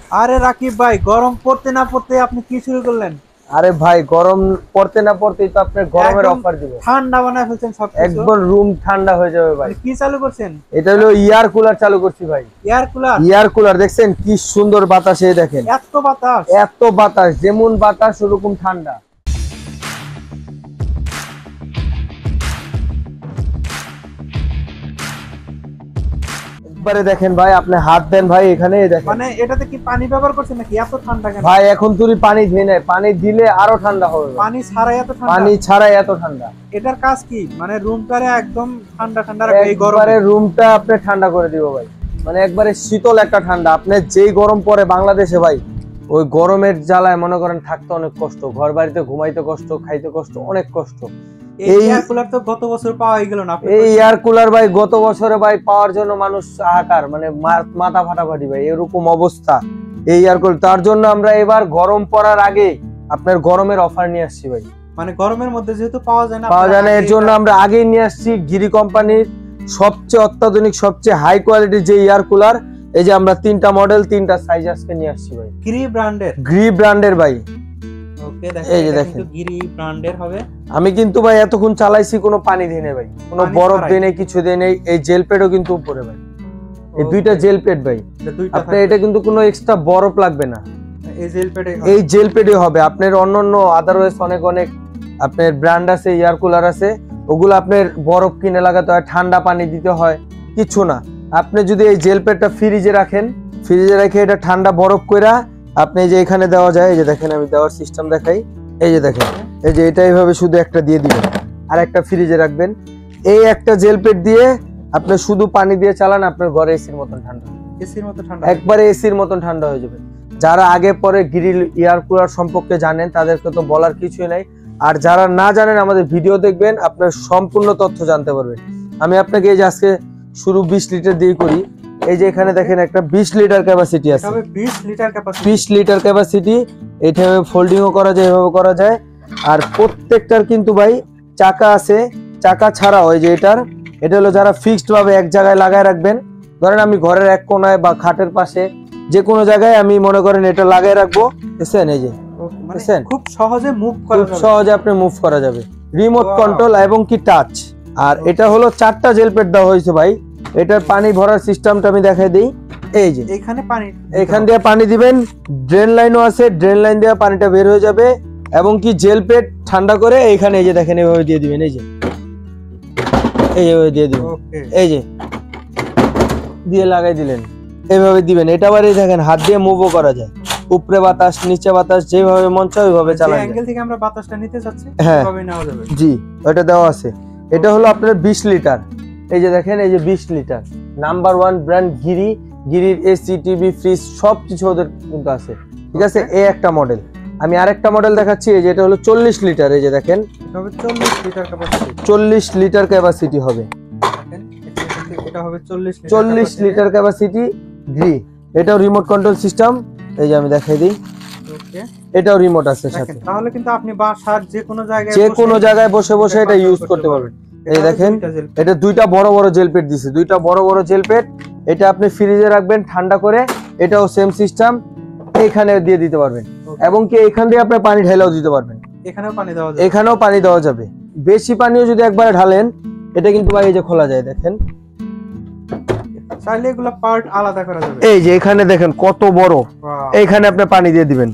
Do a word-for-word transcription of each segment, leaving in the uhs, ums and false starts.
আরে রাকিব ভাই, গরম পড়তে না পড়তে আপনি কি শুরু করলেন? আরে ভাই গরম পড়তে না পড়তেই তো আপনার গরমের অফার দিব। ঠান্ডা বানায় ফেলছেন সবকিছু। একবার রুম ঠান্ডা হয়ে যাবে ভাই। কি চালু করছেন? এটা হলো এয়ার কুলার চালু করছি ভাই। Air cooler? এয়ার কুলার দেখছেন কি সুন্দর বাতাস, এই দেখেন এত বাতাস, এত বাতাস, যেমন বাতাস ওরকম ঠান্ডা। একবারে দেখেন ভাই, আপনি হাত দেন ভাই এখানে, দেখেন মানে এটাতে কি পানি ব্যবহার করছেন নাকি? এত ঠান্ডা কেন ভাই? এখন তুই পানি দিয়ে নাই, পানি দিলে আরো ঠান্ডা হবে। পানি ছাড়াই এত ঠান্ডা? পানি ছাড়াই এত ঠান্ডা। এটার কাজ কি? মানে রুমটারে একদম ঠান্ডা ঠান্ডা রাখবে এই গরমে? একবারে রুমটা আপনি ঠান্ডা করে দিব ভাই, মানে একবারে শীতল একটা ঠান্ডা। আপনি যেই গরম পড়ে বাংলাদেশে ভাই, ওই গরমের জ্বালায় মনে করেন থাকতে অনেক কষ্ট, ঘর বাড়িতে ঘুমাইতে কষ্ট, খাইতে কষ্ট, অনেক কষ্ট। এই এয়ার কুলার তো গত বছর পাওয়া গেল না। এই এয়ার কুলার ভাই গত বছরে ভাই পাওয়ার জন্য মানুষ হাহাকার, মানে মাথা ফাটাফাটি ভাই, এরকম অবস্থা এই এয়ার কুলার। তার জন্য আমরা এবার গরম পড়ার আগে আপনার গরমের অফার নিয়ে আসছি ভাই। মানে গরমের মধ্যে যেহেতু পাওয়া যায় না, পাওয়া যায় না, এর জন্য আমরা আগেই নিয়ে আসছি গিরি কোম্পানির সবচেয়ে অত্যাধুনিক, সবচেয়ে হাই কোয়ালিটির যে এয়ার কুলার। এই যে আমরা তিনটা মডেল, তিনটা সাইজ আজকে নিয়ে আসছি ভাই। গিরি ব্র্যান্ডের? গিরি ব্র্যান্ডের ভাই। ওকে, দেখেন এই যে এটা দেখেন কিন্তু গিরি ব্র্যান্ডের হবে। আমি কিন্তু ভাই এতক্ষণ চালাইছি, কোনো পানি দিয়ে নেই ভাই, কোনো বরফ দিয়ে নেই, কিছু দিয়ে নেই। এই জেল প্যাডও কিন্তু উপরে ভাই, এই দুইটা জেল প্যাড ভাই। আপনার এটা কিন্তু কোনো এক্সট্রা বরফ লাগবে না, এই জেল প্যাডে এই জেল প্যাডে হবে। আপনার অন্যান্য আদারওয়াইজ অনেক অনেক আপনার ব্র্যান্ড আছে, এয়ার কুলার আছে, ওগুলো আপনার বরফ কিনে লাগাতে হয়, ঠান্ডা পানি দিতে হয়, কিছু না। আপনি যদি এই জেল প্যাডটা ফ্রিজে রাখেন, ফ্রিজে রেখে এটা ঠান্ডা বরফ কইরা আপনি যে এখানে দেওয়া যায়, এই যে দেখেন আমি দেওয়ার সিস্টেম দেখাই, এই যে দেখেন, এই যে এটা এইভাবে শুধু একটা দিয়ে দিবেন আর একটা ফ্রিজে রাখবেন। এই একটা জেল প্যাড দিয়ে আপনি শুধু পানি দিয়ে চালান, আপনার ঘরে এসির মতন ঠান্ডা, এসির মতো ঠান্ডা, একবারে এসির মতন ঠান্ডা হয়ে যাবে। যারা আগে পরে গ্রিল এয়ার কুলার সম্পর্কে জানেন তাদেরকে তো বলার কিছুই নাই, আর যারা না জানেন আমাদের ভিডিও দেখবেন, আপনার সম্পূর্ণ তথ্য জানতে পারবেন। আমি আপনাকে এই যে আজকে শুরু বিশ লিটার দিয়ে করি। এই যে এখানে দেখেন একটা বিশ লিটার ক্যাপাসিটি আছে, বিশ লিটার ক্যাপাসিটি, বিশ লিটার ক্যাপাসিটি। এটা ফোল্ডিংও করা যায়, এভাবে করা যায়। আর প্রত্যেকটার কিন্তু ভাই চাকা আছে, চাকা ছাড়া ওই যে এটার, এটা হলো যারা ফিক্সড ভাবে এক জায়গায় লাগায় রাখবেন। ধরেন আমি ঘরের এক কোনায় বা খাটের পাশে যে কোনো জায়গায় আমি মনে করেন এটা লাগিয়ে রাখবো, বুঝছেন? এই যে বুঝছেন, খুব সহজে মুভ করা যাবে, খুব সহজে আপনি মুভ করা যাবে, রিমোট কন্ট্রোল এবং কি টাচ। আর এটা হলো চারটা জেল প্যাড দেওয়া হয়েছে ভাই। এটার পানি ভরার সিস্টেমটা আমি দেখাই দিই। এই যে এখানে পানি, এখান দিয়ে পানি দিবেন, ড্রেন লাইনও আছে, ড্রেন লাইন দিয়ে পানিটা বের হয়ে যাবে, এবং কি জেল প্যাড ঠান্ডা করে এইখানে এই যে দেখেন এভাবে দিয়ে দিবেন, এই যে এইভাবে দিয়ে দিবেন, এই যে দিয়ে লাগাই দিলেন, এইভাবে দিবেন। এটা আবার এই দেখেন হাত দিয়ে মুভও করা যায়, উপরে বাতাস নিচে বাতাস, যেভাবে মন চায় ওইভাবে চালানো যায়। অ্যাঙ্গেল থেকে আমরা বাতাসটা নিতে চাচ্ছি হ্যাঁ সেভাবে নেওয়া যাবে। জি, ওটা দেওয়া আছে। এটা হলো আপনার বিশ লিটার। এই যে দেখেন, এই যে বিশ লিটার, নাম্বার ওয়ান ব্র্যান্ড গিরি। গিরির এসি, টিভি, ফ্রিজ সবকিছু ওদের কিন্তু আছে, ঠিক আছে? এই একটা মডেল। আমি আরেকটা মডেল দেখাচ্ছি, এই যে এটা হলো চল্লিশ লিটার। এই যে দেখেন চল্লিশ লিটার ক্যাপাসিটি, চল্লিশ লিটার ক্যাপাসিটি হবে, এটা হবে চল্লিশ লিটার ক্যাপাসিটি গ্রি। এটাও রিমোট কন্ট্রোল সিস্টেম, এই যে আমি দেখাই দিই, এটাও রিমোট আছে সাথে। তাহলে কিন্তু আপনি বাসার যে কোনো জায়গায় যে কোনো জায়গায় বসে বসে এটা ইউজ করতে পারবেন। এই দেখেন এটা দুইটা বড় বড় জেল প্যাড দিছে, দুইটা বড় বড় জেল প্যাড। এটা আপনি ফ্রিজে রাখবেন ঠান্ডা করে, এটাও সেম সিস্টেম, এখানে দিয়ে দিতে পারবেন, এবং কি এখান দিয়ে আপনি পানি ঢালাও দিতে পারবেন, এখানেও পানি দেওয়া যাবে, এখানেও পানি দেওয়া যাবে। বেশি পানিও যদি একবারে ঢালেন, এটা কিন্তু ভাই এই যে খোলা যায়, দেখেন চাইলে এগুলা পার্ট আলাদা করা যাবে। এই যে এখানে দেখেন কত বড়, এইখানে আপনি পানি দিয়ে দিবেন,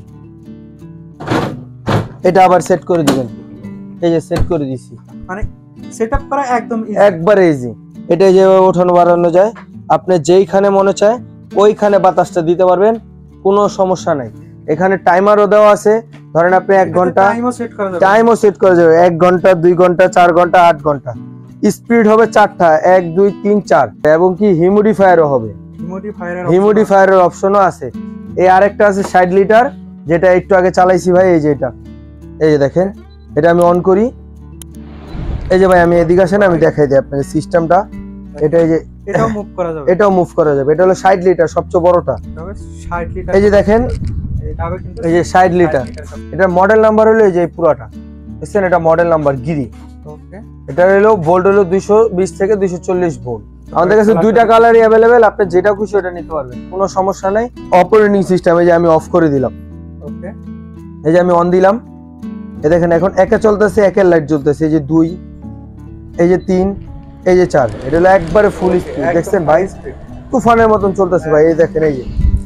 এটা আবার সেট করে দিবেন, এই যে সেট করে দিছি, মানে সেটআপ করা একদম ইজি, একবারে ইজি। এটা যে ওঠানো বাড়ানো যায়, আপনি যেইখানে মনে চায় ওইখানে বাতাসটা দিতে পারবেন, কোনো সমস্যা নাই। এখানে টাইমারও দেওয়া আছে, ধরেন আপনি এক ঘন্টা টাইমও সেট করা যাবে, টাইমও সেট করা যাবে, এক ঘন্টা, দুই ঘন্টা, চার ঘন্টা, আট ঘন্টা। স্পিড হবে চারটা, এক দুই তিন চার, এবং কি হিউমিডিফায়ারও হবে, হিউমিডিফায়ারের অপশনও আছে। এই আরেকটা আছে ষাট লিটার, যেটা একটু আগে চালাইছি ভাই, এই যে এটা, এই যে দেখেন, এটা আমি অন করি, এই যে ভাই আমি এদিকে আসেন আমি দেখাই দিই আপনাকে সিস্টেমটা। এটা এই যে এটাও মুভ করা যাবে, এটাও মুভ করা যাবে। এটা হলো ষাট লিটার, সবচেয়ে বড়টা, ষাট লিটার। এই যে দেখেন, এটা হবে কিন্তু এই যে ষাট লিটার। এটার মডেল নাম্বার হলো এই যে পুরাটা, বুঝছেন? এটা মডেল নাম্বার গিরি। ওকে, এটা হলো ভোল্ট হলো দুইশো বিশ থেকে দুইশো চল্লিশ ভোল্ট, আমাদের কাছে দুইটা কালারই অ্যাভেলেবেল, আপনি যেটা খুশি ওটা নিতে পারবেন, কোনো সমস্যা নাই। অপারেটিং সিস্টেম এই যে আমি অফ করে দিলাম, ওকে, এই যে আমি অন দিলাম, এই দেখেন এখন একে চলতেছে, একের লাইট জ্বলতেছে, এই যে দুই, এই যে তিন, এই যে চার, এটা হলো একবারে ফুল স্পিড। দেখছেন ভাই তুফানের মতন চলতেছে ভাই, এই দেখেন, এই যে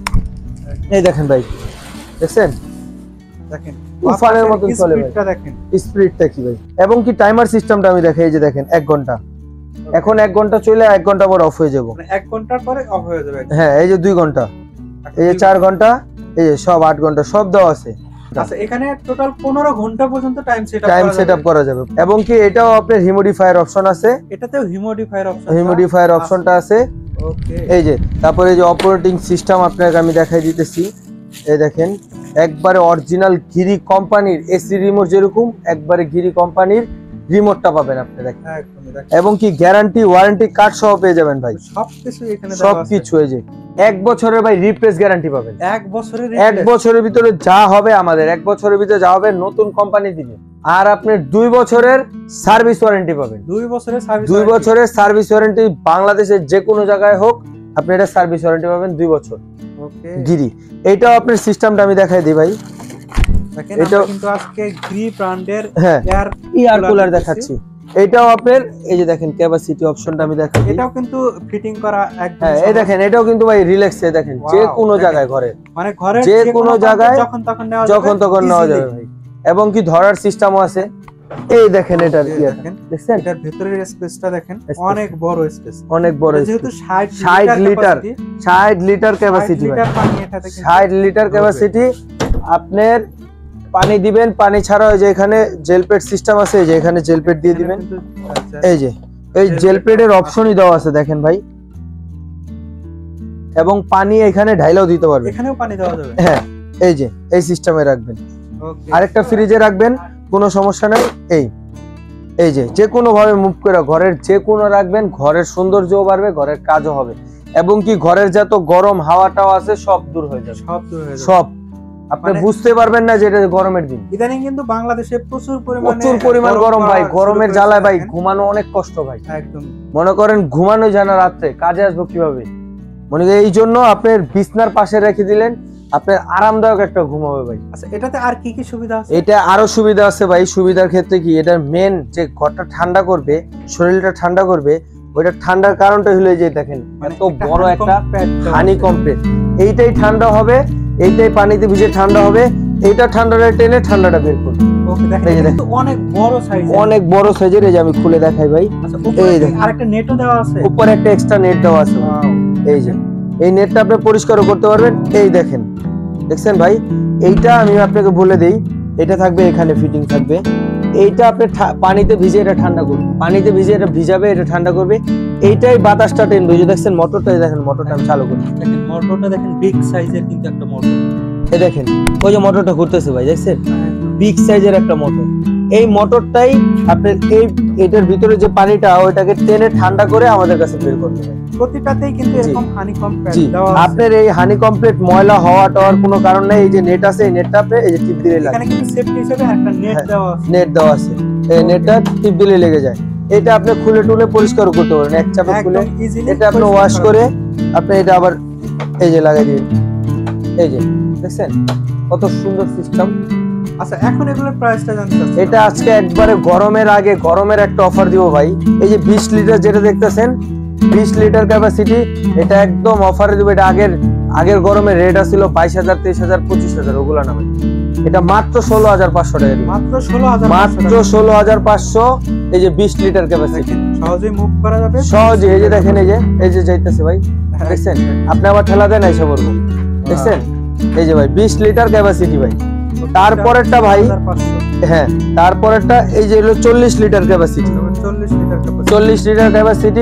এই দেখেন ভাই, দেখছেন দেখেন তুফানের মতন চলে ভাই, স্পিডটা দেখেন, স্পিডটা কি ভাই। এবং কি টাইমার সিস্টেমটা আমি দেখাই, এই যে দেখেন এক ঘন্টা, এখন এক ঘন্টা চলে এক ঘন্টা পর অফ হয়ে যাব, মানে এক ঘন্টার পরে অফ হয়ে যাবে। হ্যাঁ এই যে দুই ঘন্টা, এই যে চার ঘন্টা, এই যে সব আট ঘন্টা সব দেওয়া আছে। আচ্ছা এখানে টোটাল পনেরো ঘন্টা পর্যন্ত টাইম সেটআপ টাইম সেটআপ করা যাবে। এবং কি এটাও আপনার হিউমিডিফায়ার অপশন আছে, এটাতেও হিউমিডিফায়ার অপশন, হিউমিডিফায়ার অপশনটা আছে। ওকে, এই যে তারপরে এই যে অপারেটিং সিস্টেম আপনাকে আমি দেখাই দিতেছি, এই দেখেন একবারে অরিজিনাল গিরি কোম্পানির এসি রিমোট, যেরকম একবারে গিরি কোম্পানির রিমোটটা পাবেন আপনি, দেখেন একদমই দেখেন, এবং কি গ্যারান্টি ওয়ারেন্টি কার্ড সহ পেয়ে যাবেন ভাই, সবকিছু এখানে দেওয়া আছে, সবকিছু। এই যে এক বছরের ভাই রিপ্লেস গ্যারান্টি পাবেন, এক বছরের এক বছরের ভিতরে যা হবে আমাদের এক বছরের ভিতরে যা হবে নতুন কোম্পানি দিবে। আর আপনি দুই বছরের সার্ভিস ওয়ারেন্টি পাবেন, দুই বছরের সার্ভিস, দুই বছরের সার্ভিস ওয়ারেন্টি, বাংলাদেশের যে কোনো জায়গায় হোক আপনি এটা সার্ভিস ওয়ারেন্টি পাবেন দুই বছর। ওকে, গিরি এইটাও আপনার সিস্টেমটা আমি দেখাই দিই ভাই, দেখেন এটা আমরা কিন্তু আজকে গ্রি ব্র্যান্ডের হ্যাঁ এয়ার এয়ার কুলার দেখাচ্ছি। এটাও আপনার এই যে দেখেন ক্যাপাসিটি অপশনটা আমি দেখাই দিই, এটাও কিন্তু ফিটিং করা একদম হ্যাঁ এই দেখেন এটাও কিন্তু ভাই রিল্যাক্স, এ দেখেন যে কোনো জায়গায় ঘরে, মানে ঘরে যে কোনো জায়গায় যখন তখন নেওয়া যাবে, যখন তখন নেওয়া যাবে ভাই। এবং কি ধরার সিস্টেমও আছে, এই দেখেন এটার এই ইয়ার দেখেন, দেখছেন এটার ভেতরের স্পেসটা দেখেন, Space। অনেক বড় স্পেস, অনেক বড়, যেহেতু ষাট ষাট লিটার capacity, ষাট লিটার ক্যাপাসিটি ভাই, লিটার পানি এটাতে কিন্তু ষাট লিটার ক্যাপাসিটি। আপনার পানি দিবেন, পানি ছাড়াও এই যে এখানে জেল প্যাড সিস্টেম আছে, এই যে এখানে জেল প্যাড দিয়ে দিবেন, কিন্তু, আচ্ছা, এই যে এই জেল প্যাডের অপশনই দেওয়া আছে দেখেন ভাই। এবং পানি এখানে ঢাইলাও দিতে পারবেন, এখানেও পানি দেওয়া যাবে, হ্যাঁ এই যে এই সিস্টেমে রাখবেন, ওকে, আরেকটা ফ্রিজে রাখবেন, কোনো সমস্যা নাই। এই এই যে যে কোনো ভাবে মুভ করে ঘরের যে কোনো রাখবেন, ঘরের সৌন্দর্যও বাড়বে, ঘরের কাজও হবে। এবং কি ঘরের যত গরম হাওয়াটাও আছে সব দূর হয়ে যাবে, সব দূর হয়ে যাবে। সব আপনি মানে- বুঝতে পারবেন না যে এটা গরমের দিন, ইদানিং কিন্তু বাংলাদেশে প্রচুর পরিমাণে প্রচুর পরিমাণ গরম ভাই, পড়া গরমের শুরু জ্বালায় ভাই করেছে, ঘুমানো অনেক কষ্ট ভাই। একদম মনে করেন ঘুমানো যায় না রাত্রে, কাজে আসবো কিভাবে, মনে করেন এই জন্য আপনার বিছনার পাশে রেখে দিলেন, আপনার আরামদায়ক একটা ঘুম হবে ভাই। আচ্ছা এটাতে আর কি কি সুবিধা আছে? এটা আরো সুবিধা আছে ভাই। সুবিধার ক্ষেত্রে কি, এটার মেন যে ঘরটা ঠান্ডা করবে, শরীরটা ঠান্ডা করবে, ওইটা ঠান্ডার কারণটা হলো এই যে দেখেন মানে এত বড় একটা pad দেওয়া হানি আছে। কমপ্লেট, এইটাই ঠান্ডা হবে, এইটাই পানিতে ভিজে ঠান্ডা হবে, এইটা ঠান্ডাটা টেনে ঠান্ডাটা বের করবে। ওকে, দেখেন এই যে এটা দেখেন। কিন্তু অনেক বড় সাইজ, অনেক বড় সাইজের, এই যে আমি খুলে দেখাই ভাই, আচ্ছা উপরে এই কি দেখেন। আরেকটা নেটও দেওয়া আছে, উপরে একটা এক্সট্রা নেট দেওয়া আছে ভাই। Wow, এই যে এই নেটটা আপনি পরিষ্কারও করতে পারবেন। এই দেখেন, দেখছেন ভাই, এইটা আমি আপনাকে বলে দেই, এটা থাকবে এখানে ফিটিং থাকবে, এইটা আপনি ঠা- পানিতে ভিজে এটা ঠান্ডা করবে, পানিতে ভিজে এটা ভিজাবে, এটা ঠান্ডা করবে, এইটাই বাতাসটা টেনবে। এই যে দেখছেন মোটরটা, এই দেখেন মোটরটা আমি চালু করি, দেখেন মোটরটা দেখেন বিগ সাইজের কিন্তু একটা মোটর, এই দেখেন ওই যে মোটরটা ঘুরতেছে ভাই, দেখছেন বিগ সাইজের একটা মোটর। এই মোটরটাই আপনার এই এটার ভিতরে যে পানিটা ওইটাকে টেনে ঠান্ডা করে আমাদের কাছে বের করবে ভাই। প্রতিটাতেই কিন্তু জি। এরকম হানিকম প্যাড জি, দেওয়া আছে। আপনার এই হানি কমপ্লিট ময়লা হওয়া টাওয়ার কোনো কারণ নাই। এই যে নেট আছে, এই নেটটা আপনি এই যে টিপ দিলে লাগে, এখানে কিন্তু সেফটি হিসেবে একটা নেট হ্যাঁ। দেওয়া আছে, নেট দেওয়া আছে, এই নেটটা টিপ দিলে লেগে যায়। এটা আপনি খুলে টুলে পরিষ্কার করতে পারেন এক চাপে খুলে, একদম ইজিলি এটা আপনি ওয়াশ করে আপনি এটা আবার এই যে লাগাই দিবেন। এই যে দেখছেন কত সুন্দর সিস্টেম। আচ্ছা এখন এগুলোর প্রাইসটা জানতে চাচ্ছি। এটা আজকে একবারে গরমের আগে গরমের একটা অফার দিব ভাই। এই যে বিশ লিটার যেটা দেখতেছেন, বিশ লিটার ক্যাপাসিটি, এটা একদম অফারে দিব। এটা আগের আগের গরমে রেট আছিল বাইশ হাজার, তেইশ হাজার, পঁচিশ হাজার, ওগুলা নামে। এটা মাত্র ষোলো হাজার পাঁচশো টাকা দিব, মাত্র ষোলো হাজার মাত্র ষোলো হাজার পাঁচশো। এই যে বিশ লিটার ক্যাপাসিটি, সহজেই মুভ করা যাবে সহজে। এই যে দেখেন, এই যে এই যে যাইতেছে ভাই, দেখছেন আপনি আবার ঠেলা দেন এসে বলবো, দেখছেন এই যে ভাই বিশ লিটার ক্যাপাসিটি ভাই। তারপরেরটা ভাই, হ্যাঁ তারপরেরটা এই যে হলো চল্লিশ লিটার ক্যাপাসিটি, চল্লিশ লিটার ক্যাপাসিটি, চল্লিশ লিটার ক্যাপাসিটি।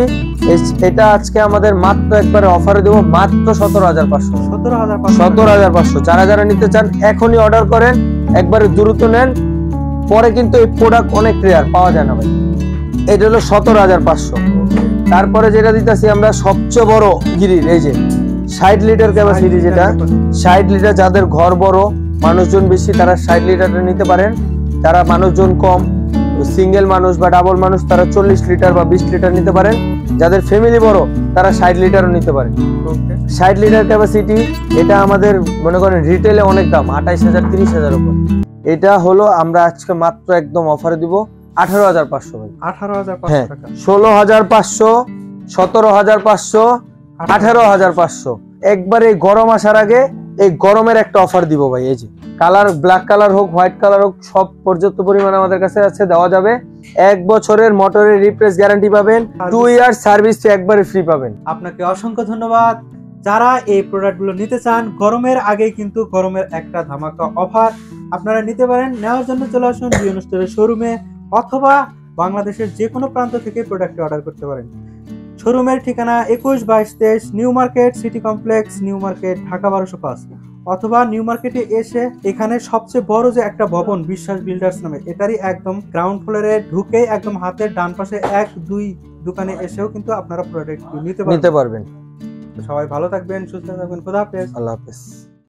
এটা আজকে আমাদের মাত্র একবারে অফারে দেবো মাত্র সতেরো হাজার পাঁচশো, সতেরো হাজার পাঁচশো, সতেরো হাজার পাঁচশো। যারা যারা নিতে চান এখনই অর্ডার করেন, একবারে দ্রুত নেন, পরে কিন্তু এই প্রোডাক্ট অনেক রেয়ার পাওয়া যায় না ভাই। এটা হলো সতেরো হাজার পাঁচশো। তারপরে যেটা দিতেছি আমরা সবচেয়ে বড় গিরির, এই যে ষাট লিটার ক্যাপাসিটি, যেটা ষাট লিটার। যাদের ঘর বড়, মানুষজন বেশি, তারা ষাট লিটারটা নিতে পারেন। যারা মানুষজন কম, সিঙ্গেল মানুষ বা ডাবল মানুষ, তারা চল্লিশ লিটার বা বিশ লিটার নিতে পারেন। যাদের ফ্যামিলি বড় তারা ষাট লিটারও নিতে পারে। ওকে, ষাট লিটার ক্যাপাসিটি, এটা আমাদের মনে করেন রিটেলে অনেক দাম, আঠাইশ হাজার তিরিশ হাজার উপর। এটা হলো আমরা আজকে মাত্র একদম অফারে দিব আঠারো হাজার পাঁচশো ভাই। আঠারো হাজার পাঁচশো হ্যাঁ, টাকা। ষোলো হাজার পাঁচশো, সতেরো হাজার পাঁচশো, আঠারো হাজার পাঁচশো। একবারে এই গরম আসার আগে এই গরমের একটা অফার দিব ভাই। এই যে কালার, ব্ল্যাক কালার হোক হোয়াইট কালার হোক, সব পর্যাপ্ত পরিমাণে আমাদের কাছে আছে, দেওয়া যাবে। এক বছরের মোটরের রিপ্লেস গ্যারান্টি পাবেন, টু ইয়ার সার্ভিস একবারে ফ্রি পাবেন। আপনাকে অসংখ্য ধন্যবাদ। যারা এই প্রোডাক্টগুলো নিতে চান গরমের আগে, কিন্তু গরমের একটা ধামাকা অফার আপনারা নিতে পারেন। নেওয়ার জন্য চলে আসুন জিওন স্টোরের শোরুমে, অথবা বাংলাদেশের যে কোনো প্রান্ত থেকে প্রোডাক্ট অর্ডার করতে পারেন। শোরুমের ঠিকানা একুশ বাইশ তেইশ new market city complex, new market, Dhaka বারোশো পাঁচ। অথবা নিউ মার্কেটে এসে এখানে সবচেয়ে বড় যে একটা ভবন বিশ্বাস বিল্ডার্স নামে, এটারই একদম গ্রাউন্ড ফ্লোরে ঢুকে একদম হাতের ডান পাশে এক দুই দোকানে এসেও কিন্তু আপনারা প্রোডাক্ট নিতে নিতে পারবেন। সবাই ভালো থাকবেন, সুস্থ থাকবেন, খোদা হাফেজ। আল্লাহ হাফেজ।